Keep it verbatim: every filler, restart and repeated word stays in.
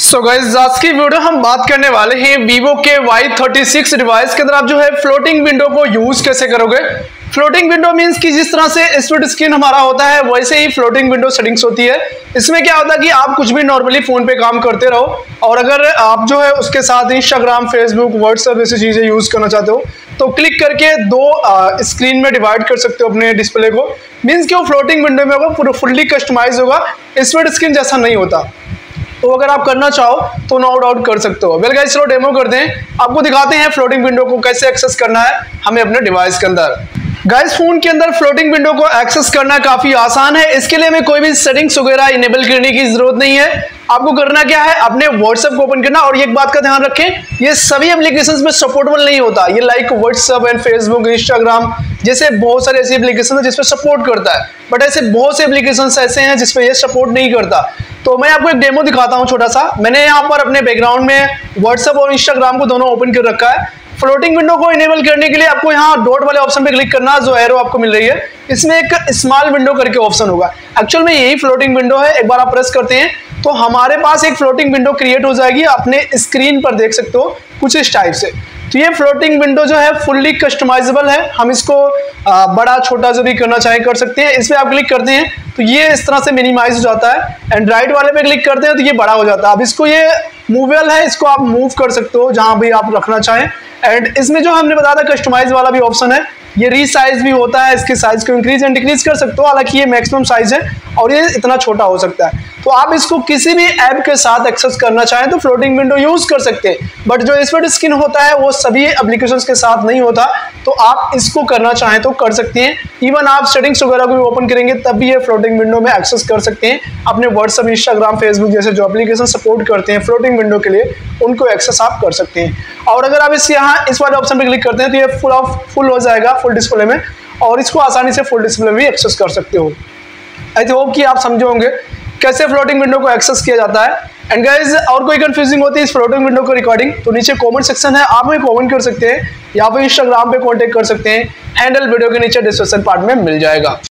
So guys आज की video हम बात करने वाले हैं वीवो के वाई थर्टी सिक्स डिवाइस के अंदर आप जो है फ्लोटिंग विंडो को यूज कैसे करोगे। फ्लोटिंग विंडो मींस कि जिस तरह से स्प्लिट स्क्रीन हमारा होता है वैसे ही फ्लोटिंग विंडो सेटिंग्स होती है। इसमें क्या होता है कि आप कुछ भी नॉर्मली फोन पे काम करते रहो और अगर आप जो है उसके साथ इंस्टाग्राम, फेसबुक, व्हाट्सएप जैसी चीजें यूज करना चाहते हो तो क्लिक करके दो स्क्रीन में डिवाइड कर सकते हो अपने डिस्प्ले को। मीन्स कि वो फ्लोटिंग विंडो में होगा, पूरा फुल्ली कस्टमाइज होगा, स्प्लिट स्क्रीन जैसा नहीं होता। तो अगर आप करना चाहो तो नो डाउट कर सकते हो। वेल गाइस चलो डेमो करते हैं, आपको दिखाते हैं फ्लोटिंग विंडो को कैसे एक्सेस करना है हमें अपने डिवाइस के अंदर। गाइस फोन के अंदर फ्लोटिंग विंडो को एक्सेस करना काफी आसान है। इसके लिए हमें कोई भी सेटिंग्स वगैरह इनेबल करने की जरूरत नहीं है। आपको करना क्या है, अपने व्हाट्सएप को ओपन करना। और एक बात का ध्यान रखें, ये सभी एप्लीकेशंस में सपोर्टेबल नहीं होता। ये like WhatsApp and Facebook, Instagram जैसे बहुत सारे ऐसी एप्लीकेशन है जिसपे सपोर्ट करता है, बट ऐसे बहुत से एप्लीकेशंस ऐसे हैं जिसपे ये सपोर्ट नहीं करता। तो मैं आपको एक डेमो दिखाता हूं छोटा सा। मैंने यहाँ पर अपने बैकग्राउंड में व्हाट्सएप और इंस्टाग्राम को दोनों ओपन कर रखा है। फ्लोटिंग विंडो को इनेबल करने के लिए आपको यहाँ डॉट वाले ऑप्शन पे क्लिक करना, जो एरो आपको मिल रही है इसमें एक स्मॉल विंडो करके ऑप्शन होगा। एक्चुअल में यही फ्लोटिंग विंडो है। एक बार आप प्रेस करते हैं तो हमारे पास एक फ्लोटिंग विंडो क्रिएट हो जाएगी। अपने स्क्रीन पर देख सकते हो कुछ इस टाइप से। तो ये फ्लोटिंग विंडो जो है फुल्ली कस्टमाइजेबल है। हम इसको बड़ा छोटा जो भी करना चाहे कर सकते हैं। इस पे आप क्लिक करते हैं तो ये इस तरह से मिनिमाइज हो जाता है, एंड राइट वाले पे क्लिक करते हैं तो ये बड़ा हो जाता है। अब इसको ये मूवेबल है, इसको आप मूव कर सकते हो जहां भी आप रखना चाहें। एंड इसमें जो हमने बताया था कस्टमाइज वाला भी ऑप्शन है, ये रीसाइज भी होता है। इसके साइज को इंक्रीज एंड डिक्रीज कर सकते हो। हालांकि ये मैक्सिमम साइज है और ये इतना छोटा हो सकता है। तो आप इसको किसी भी ऐप के साथ एक्सेस करना चाहें तो फ्लोटिंग विंडो यूज कर सकते हैं, बट जो स्प्लिट स्क्रीन होता है वो सभी एप्लीकेशंस के साथ नहीं होता। तो आप इसको करना चाहें तो कर सकते हैं। इवन आप सेटिंग्स वगैरह को भी ओपन करेंगे तब भी ये फ्लोटिंग विंडो में एक्सेस कर सकते हैं। अपने व्हाट्सएप, इंस्टाग्राम, फेसबुक जैसे जो एप्लीकेशन सपोर्ट करते हैं फ्लोटिंग विंडो के लिए, उनको एक्सेस आप कर सकते हैं। और अगर आप इस यहाँ इस वाले ऑप्शन पर क्लिक करते हैं तो ये फुल ऑफ फुल हो जाएगा फुल डिस्प्ले में, और इसको आसानी से फुल डिस्प्ले में भी एक्सेस कर सकते हो। आई होप कि आप समझे होंगे कैसे फ्लोटिंग विंडो को एक्सेस किया जाता है। एंड गाइस और कोई कंफ्यूजिंग होती है इस फ्लोटिंग विंडो को रिकॉर्डिंग तो नीचे कमेंट सेक्शन है, आप हमें कमेंट कर सकते हैं या फिर इंस्टाग्राम पे कांटेक्ट कर सकते हैं। हैंडल वीडियो के नीचे डिस्क्रिप्शन पार्ट में मिल जाएगा।